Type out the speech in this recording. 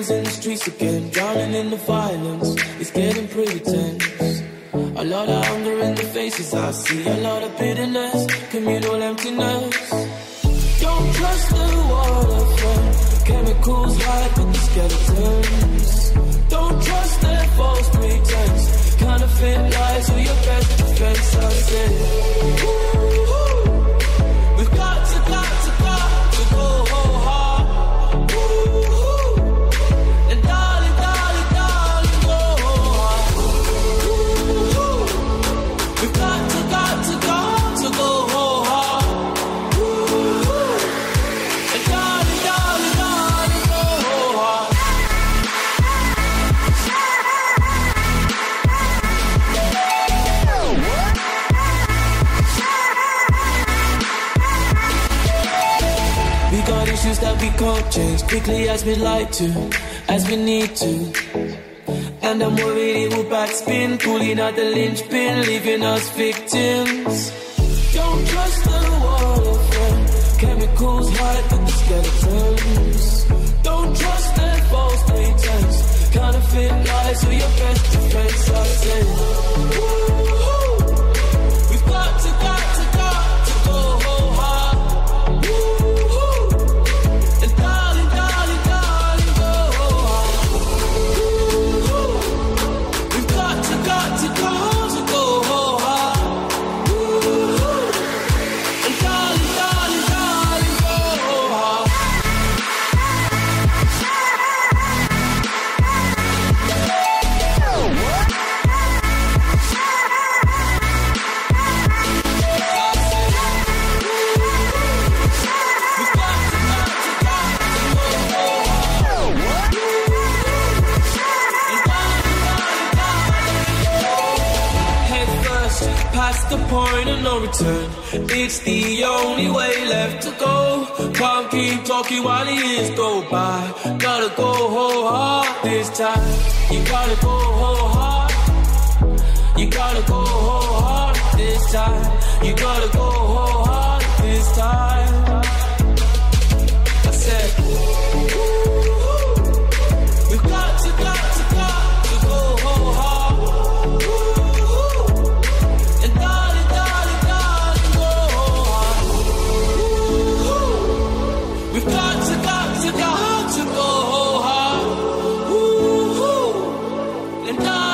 wheels in the streets again, drowning in the violence. It's getting pretty tense. A lot of anger in the faces I see, a lot of bitterness, communal emptiness. Don't trust the water friend, chemicals hide with the skeletons. Don't trust their false pretense, counterfeit lies are your best defense. I say, ooh, we've got to go hard. Ooh, and darling, darling, darling, go hard. Ooh, we've got to go hard. Ooh, and darling, darling, darling, go hard. We got issues that we can't change quickly as we'd like to, as we need to. And I'm worried it will backspin, pulling out the linchpin, leaving us victims. Don't trust the water friend, chemicals hide with the skeletons. Don't trust their false pretense, counterfeit lies are your best defense. I say, ooh, we've got to go hard. Ooh, and darling, darling, darling, go hard. Ooh, we've got to go hard. Ooh, and darling, darling, darling, go hard. Past the point of no return, it's the only way left to go. Can't keep talking while the years go by. Gotta go hard this time. You gotta go hard. You gotta go hard this time. You gotta go hard this time. I said, ooh, we've got to go hard. And darling, darling, darling, go hard. Ooh, we've got to go hard. Ooh, and darling.